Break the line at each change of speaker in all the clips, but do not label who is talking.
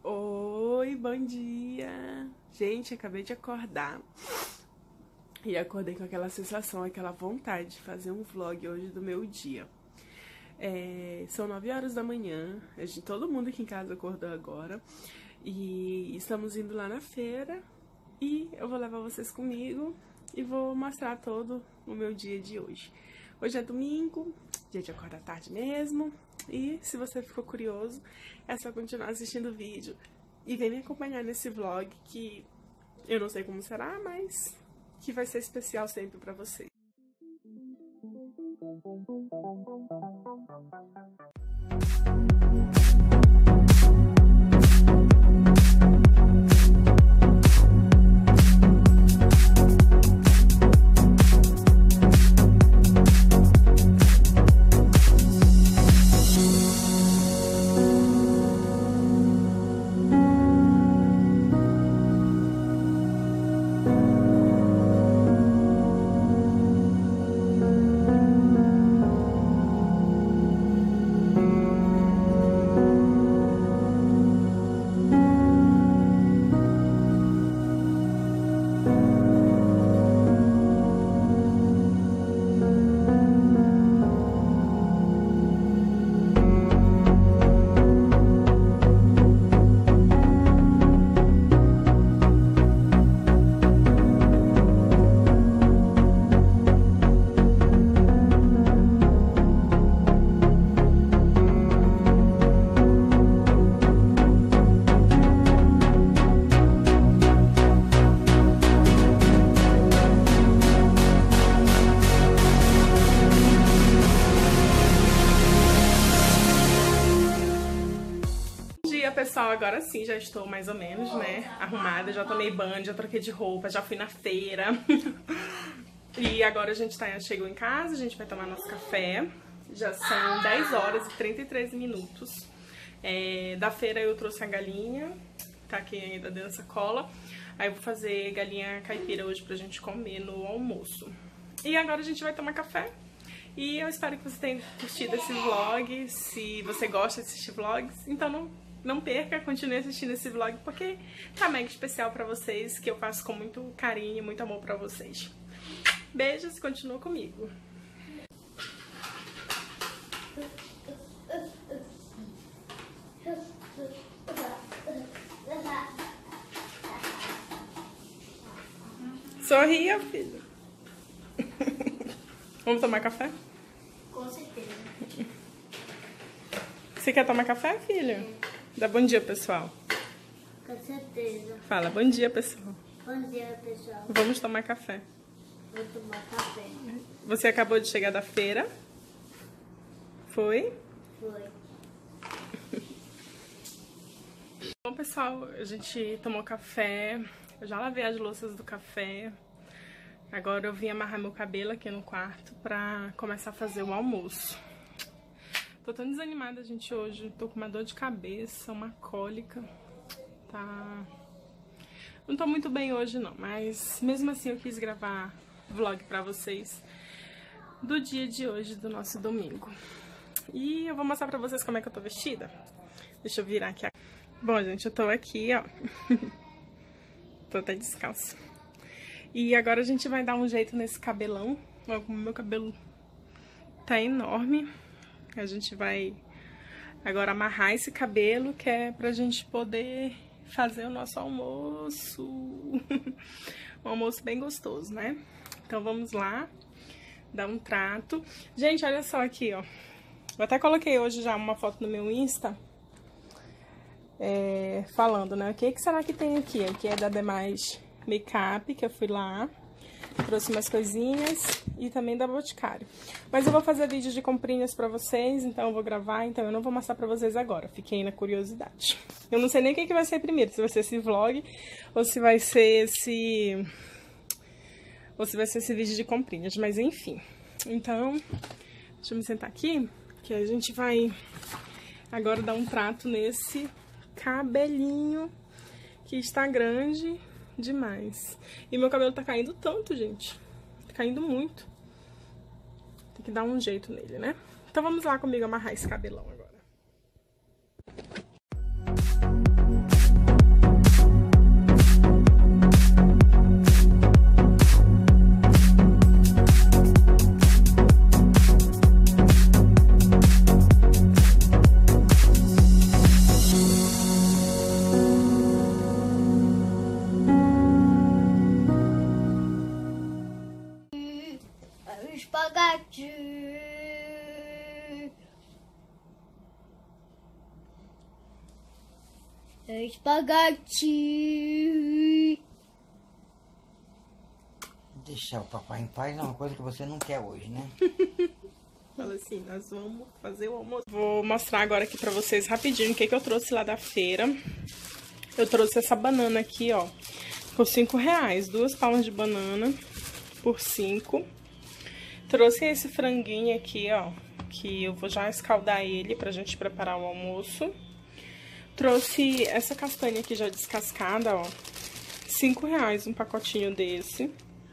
Oi, bom dia! Gente, acabei de acordar e acordei com aquela sensação, aquela vontade de fazer um vlog hoje do meu dia. São 9 horas da manhã, todo mundo aqui em casa acordou agora e estamos indo lá na feira e eu vou levar vocês comigo e vou mostrar todo o meu dia de hoje. Hoje é domingo, dia de acordar tarde mesmo. E se você ficou curioso, é só continuar assistindo o vídeo e vem me acompanhar nesse vlog que eu não sei como será, mas que vai ser especial sempre pra vocês. Pessoal, agora sim, já estou mais ou menos, né, arrumada, já tomei banho, já troquei de roupa, já fui na feira. E agora a gente chegou em casa, a gente vai tomar nosso café. Já são 10 horas e 33 minutos. Da feira eu trouxe a galinha, tá aqui ainda dentro da sacola. Aí eu vou fazer galinha caipira hoje pra gente comer no almoço. E agora a gente vai tomar café. E eu espero que você tenha curtido esse vlog. Se você gosta de assistir vlogs, então não perca, continue assistindo esse vlog, porque tá mega especial pra vocês, que eu faço com muito carinho e muito amor pra vocês. Beijos, continua comigo. Sorria, filho. Vamos tomar café?
Com certeza.
Você quer tomar café, filho? Dá bom dia, pessoal.
Com certeza.
Fala, bom dia, pessoal.
Bom dia, pessoal.
Vamos tomar café.
Vou tomar café.
Você acabou de chegar da feira? Foi?
Foi.
Bom, pessoal, a gente tomou café. Eu já lavei as louças do café. Agora eu vim amarrar meu cabelo aqui no quarto pra começar a fazer o almoço. Tô tão desanimada, gente, hoje. Tô com uma dor de cabeça, uma cólica. Tá... Não tô muito bem hoje, não. Mas mesmo assim eu quis gravar vlog pra vocês do dia de hoje, do nosso domingo. E eu vou mostrar pra vocês como é que eu tô vestida. Deixa eu virar aqui. Bom, gente, eu tô aqui, ó. Tô até descalça. E agora a gente vai dar um jeito nesse cabelão. Olha como meu cabelo tá enorme. A gente vai agora amarrar esse cabelo, que é pra gente poder fazer o nosso almoço. Um almoço bem gostoso, né? Então vamos lá, dar um trato. Gente, olha só aqui, ó. Eu até coloquei hoje já uma foto no meu Insta, falando, né? O que será que tem aqui? Aqui é da Demais Makeup, que eu fui lá. Trouxe umas coisinhas e também da Boticário. Mas eu vou fazer vídeos de comprinhas pra vocês, então eu vou gravar, então eu não vou mostrar pra vocês agora. Fiquei na curiosidade. Eu não sei nem o que vai ser primeiro, se vai ser esse vlog ou se vai ser esse... vídeo de comprinhas, mas enfim. Então, deixa eu me sentar aqui, que a gente vai agora dar um trato nesse cabelinho que está grande demais. E meu cabelo tá caindo tanto, gente. Tá caindo muito. Tem que dar um jeito nele, né? Então vamos lá comigo amarrar esse cabelão agora.
Espaguete.
Deixar o papai em paz é uma coisa que você não quer hoje, né?
Fala assim, nós vamos fazer o almoço. Vou mostrar agora aqui pra vocês rapidinho o que eu trouxe lá da feira. Eu trouxe essa banana aqui, ó, por R$5. 2 palmas de banana por 5. Trouxe esse franguinho aqui, ó, que eu vou já escaldar ele pra gente preparar o almoço. Trouxe essa castanha aqui já descascada, ó, R$5 um pacotinho desse.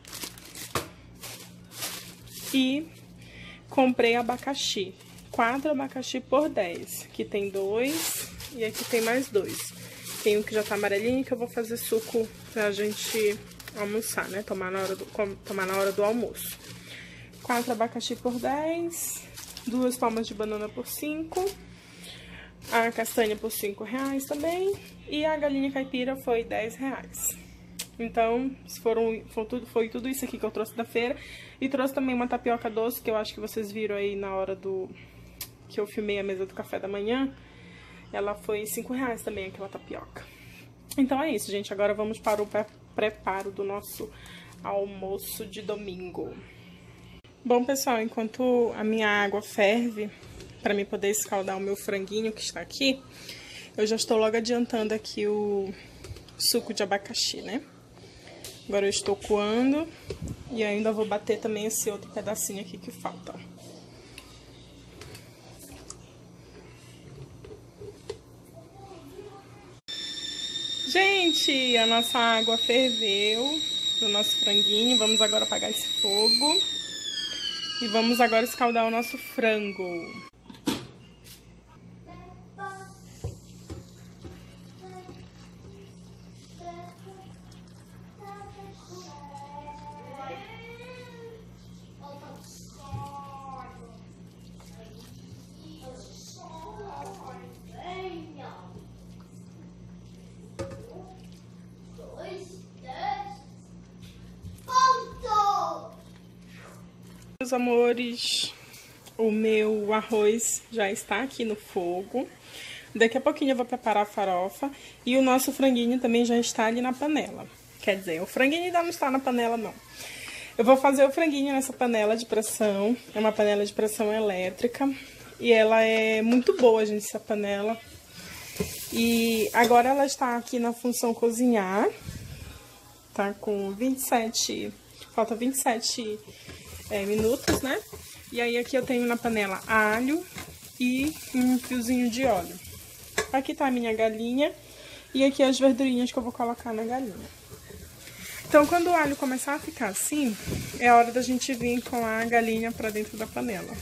E comprei abacaxi, 4 abacaxi por 10, aqui tem 2 e aqui tem mais 2. Tem um que já tá amarelinho que eu vou fazer suco pra gente almoçar, né, tomar na hora do almoço. 4 abacaxi por 10, 2 palmas de banana por 5, a castanha por R$5 também e a galinha caipira foi R$10. Então, foi tudo isso aqui que eu trouxe da feira. E trouxe também uma tapioca doce, que eu acho que vocês viram aí na hora que eu filmei a mesa do café da manhã. Ela foi R$5 também, aquela tapioca. Então é isso, gente. Agora vamos para o preparo do nosso almoço de domingo. Bom, pessoal, enquanto a minha água ferve, para mim poder escaldar o meu franguinho que está aqui, eu já estou logo adiantando aqui o suco de abacaxi, né? Agora eu estou coando e ainda vou bater também esse outro pedacinho aqui que falta. Gente, a nossa água ferveu pro nosso franguinho. Vamos agora apagar esse fogo e vamos agora escaldar o nosso frango. Meus amores, o meu arroz já está aqui no fogo. Daqui a pouquinho eu vou preparar a farofa e o nosso franguinho também já está ali na panela. Quer dizer, o franguinho ainda não está na panela, não. Eu vou fazer o franguinho nessa panela de pressão. É uma panela de pressão elétrica e ela é muito boa, gente, essa panela. E agora ela está aqui na função cozinhar. Tá com 27, falta 27 minutos, né? E aí aqui eu tenho na panela alho e um fiozinho de óleo. Aqui tá a minha galinha e aqui as verdurinhas que eu vou colocar na galinha. Então, quando o alho começar a ficar assim, é a hora da gente vir com a galinha pra dentro da panela.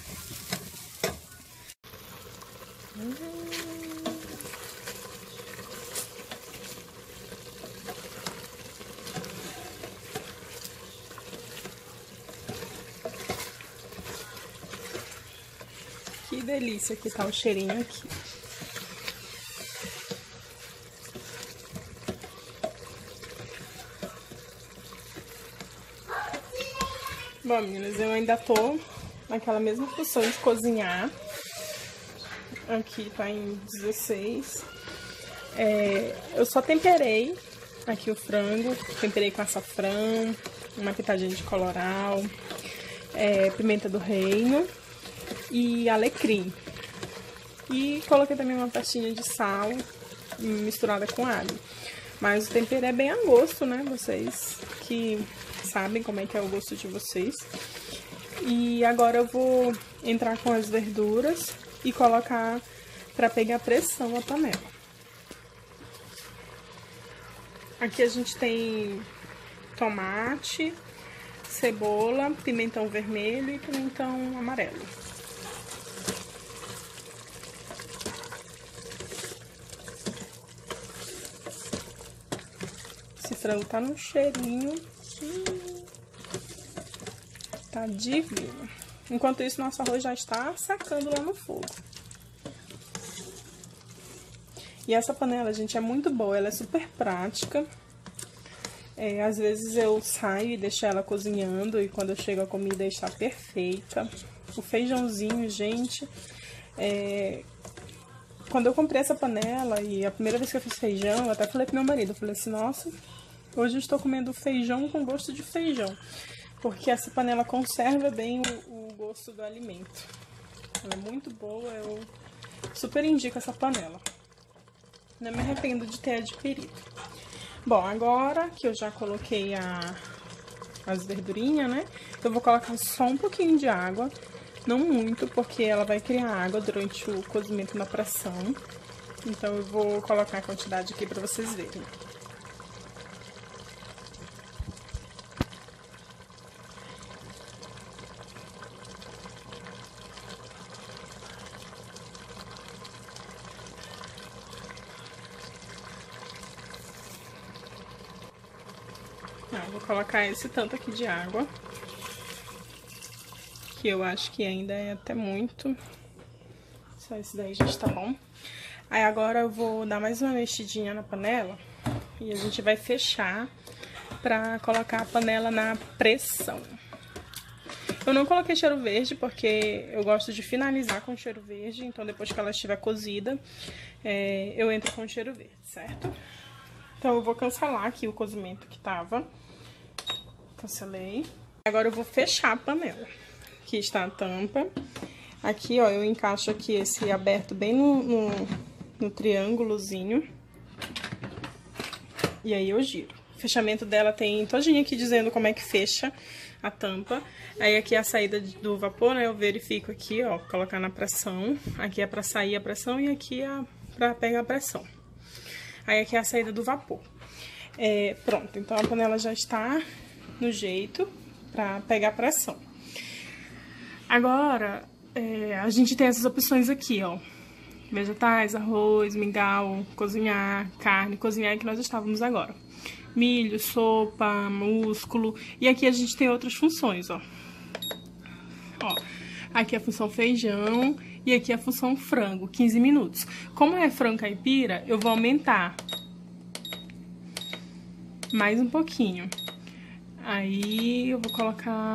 Que delícia que tá o cheirinho aqui. Bom, meninas, eu ainda tô naquela mesma função de cozinhar. Aqui tá em 16. Eu só temperei aqui o frango. Temperei com açafrão, uma pitadinha de colorau, pimenta do reino e alecrim. E coloquei também uma pastinha de sal misturada com alho. Mas o tempero é bem a gosto, né? Vocês que sabem como é que é o gosto de vocês. E agora eu vou entrar com as verduras e colocar para pegar pressão a panela. Aqui a gente tem tomate, cebola, pimentão vermelho e pimentão amarelo. Esse frango tá num cheirinho. Tá divino. Enquanto isso, nosso arroz já está secando lá no fogo. E essa panela, gente, é muito boa. Ela é super prática. Às vezes eu saio e deixo ela cozinhando e quando eu chego a comida está perfeita. O feijãozinho, gente, quando eu comprei essa panela e a primeira vez que eu fiz feijão, eu até falei pro meu marido, eu falei assim, nossa, hoje eu estou comendo feijão com gosto de feijão. Porque essa panela conserva bem o gosto do alimento. Ela é muito boa, eu super indico essa panela. Não me arrependo de ter adquirido. Bom, agora que eu já coloquei as verdurinhas, né? Eu vou colocar só um pouquinho de água. Não muito, porque ela vai criar água durante o cozimento na pressão. Então eu vou colocar a quantidade aqui pra vocês verem. Vou colocar esse tanto aqui de água, que eu acho que ainda é até muito. Só esse daí já está bom. Aí agora eu vou dar mais uma mexidinha na panela e a gente vai fechar pra colocar a panela na pressão. Eu não coloquei cheiro verde porque eu gosto de finalizar com cheiro verde, então depois que ela estiver cozida, eu entro com cheiro verde, certo? Então eu vou cancelar aqui o cozimento que tava. Cancelei. Agora eu vou fechar a panela. Aqui está a tampa. Aqui, ó, eu encaixo aqui esse aberto bem no triângulozinho. E aí eu giro. O fechamento dela tem todinho aqui dizendo como é que fecha a tampa. Aí aqui é a saída do vapor, né? Eu verifico aqui, ó, colocar na pressão. Aqui é pra sair a pressão e aqui é pra pegar a pressão. Aí aqui é a saída do vapor. Pronto, então a panela já está no jeito pra pegar pressão. Agora, a gente tem essas opções aqui, ó. Vegetais, arroz, mingau, cozinhar, carne. Cozinhar é que nós estávamos agora. Milho, sopa, músculo. E aqui a gente tem outras funções, ó. Ó, aqui é a função feijão e aqui é a função frango, 15 minutos. Como é frango caipira, eu vou aumentar mais um pouquinho. Aí eu vou colocar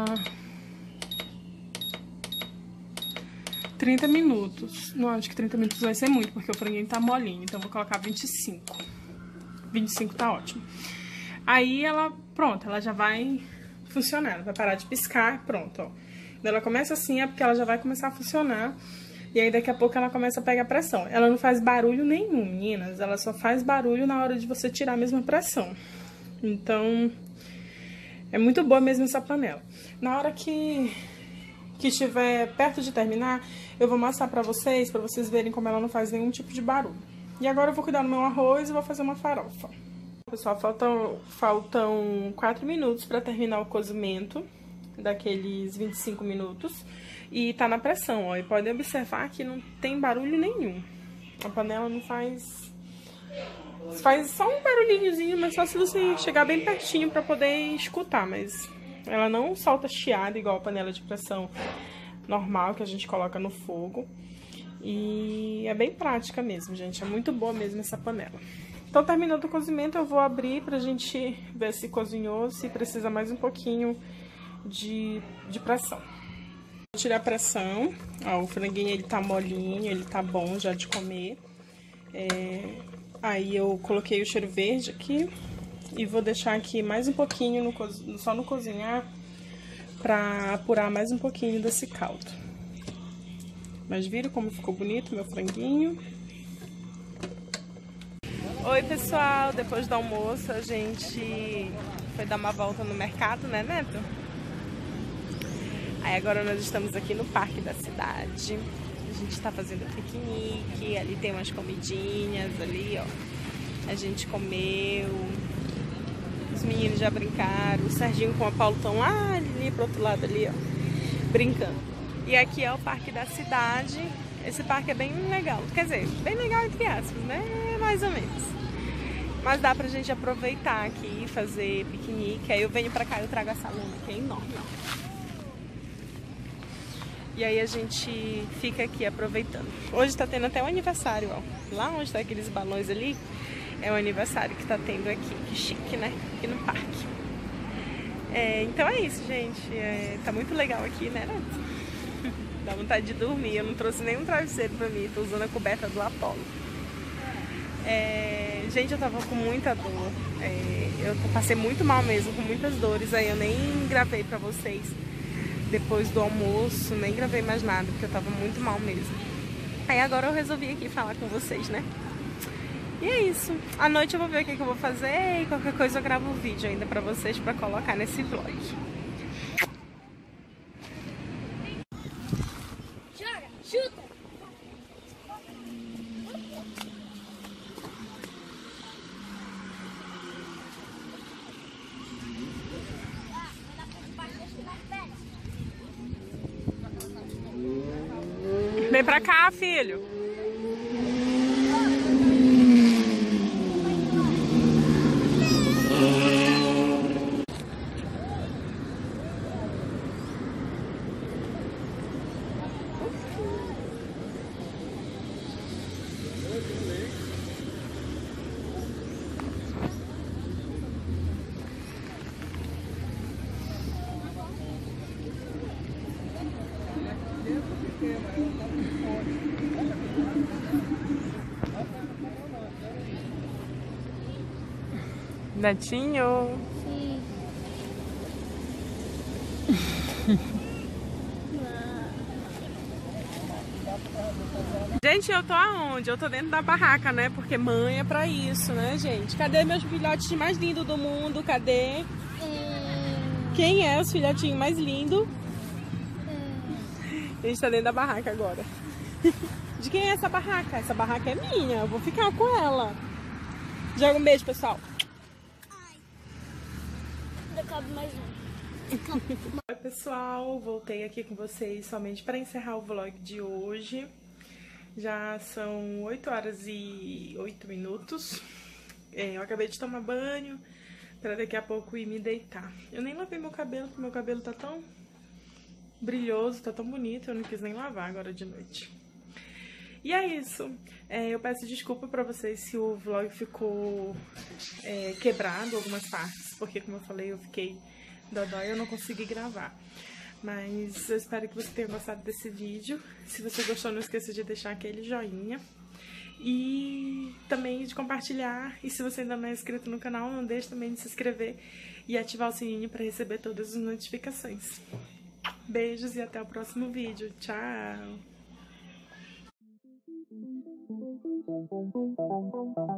30 minutos. Não, acho que 30 minutos vai ser muito, porque o franguinho tá molinho. Então eu vou colocar 25. 25 tá ótimo. Aí ela, pronto, ela já vai funcionar. Ela vai parar de piscar, pronto, ó. Quando ela começa assim é porque ela já vai começar a funcionar. E aí daqui a pouco ela começa a pegar pressão. Ela não faz barulho nenhum, meninas. Ela só faz barulho na hora de você tirar a mesma pressão. Então, é muito boa mesmo essa panela. Na hora que estiver perto de terminar, eu vou mostrar pra vocês verem como ela não faz nenhum tipo de barulho. E agora eu vou cuidar do meu arroz e vou fazer uma farofa. Pessoal, faltam 4 minutos pra terminar o cozimento daqueles 25 minutos. E tá na pressão, ó. E podem observar que não tem barulho nenhum. A panela não faz só um barulhinhozinho, mas só se você chegar bem pertinho pra poder escutar, mas ela não solta chiado igual a panela de pressão normal que a gente coloca no fogo. E é bem prática mesmo, gente. É muito boa mesmo essa panela. Então, terminando o cozimento, eu vou abrir pra gente ver se cozinhou, se precisa mais um pouquinho de pressão. Vou tirar a pressão. Ó, o franguinho, ele tá molinho, ele tá bom já de comer. Aí eu coloquei o cheiro verde aqui e vou deixar aqui mais um pouquinho, só no cozinhar, pra apurar mais um pouquinho desse caldo. Mas viram como ficou bonito meu franguinho? Oi, pessoal! Depois do almoço a gente foi dar uma volta no mercado, né, Neto? Aí agora nós estamos aqui no parque da cidade. A gente tá fazendo piquenique, ali tem umas comidinhas ali, ó. A gente comeu, os meninos já brincaram, o Serginho com a Paulo estão lá ali pro outro lado ali, ó, brincando. E aqui é o parque da cidade. Esse parque é bem legal, quer dizer, bem legal entre aspas, né? Mais ou menos. Mas dá pra gente aproveitar aqui, fazer piquenique. Aí eu venho pra cá e eu trago essa lona, que é enorme, ó. E aí a gente fica aqui aproveitando. Hoje tá tendo até um aniversário, ó. Lá onde tá aqueles balões ali, é o aniversário que tá tendo aqui. Que chique, né? Aqui no parque. Então é isso, gente. Tá muito legal aqui, né, Neto? Dá vontade de dormir. Eu não trouxe nenhum travesseiro pra mim. Tô usando a coberta do Apollo. Gente, eu tava com muita dor. Eu passei muito mal mesmo, com muitas dores. Aí eu nem gravei pra vocês depois do almoço. Nem gravei mais nada, porque eu tava muito mal mesmo. Aí agora eu resolvi aqui falar com vocês, né? E é isso. À noite eu vou ver o que eu vou fazer e qualquer coisa eu gravo um vídeo ainda pra vocês pra colocar nesse vlog.
Joga, chuta.
Vem pra cá, filho. Netinho.
Sim.
Gente, eu tô aonde? Eu tô dentro da barraca, né? Porque mãe é pra isso, né, gente? Cadê meus filhotes mais lindos do mundo? Cadê? Quem é os filhotinhos mais lindos? A gente tá dentro da barraca agora. De quem é essa barraca? Essa barraca é minha. Eu vou ficar com ela. Joga um beijo, pessoal.
Ainda cabe mais um.
Oi, pessoal. Voltei aqui com vocês somente para encerrar o vlog de hoje. Já são 8 horas e 8 minutos. Eu acabei de tomar banho para daqui a pouco ir me deitar. Eu nem lavei meu cabelo, porque meu cabelo tá tão brilhoso, tá tão bonito. Eu não quis nem lavar agora de noite. E é isso. Eu peço desculpa pra vocês se o vlog ficou quebrado algumas partes, porque como eu falei, eu fiquei dodói e eu não consegui gravar. Mas eu espero que você tenha gostado desse vídeo. Se você gostou, não esqueça de deixar aquele joinha. E também de compartilhar. E se você ainda não é inscrito no canal, não deixe também de se inscrever e ativar o sininho para receber todas as notificações. Beijos e até o próximo vídeo. Tchau!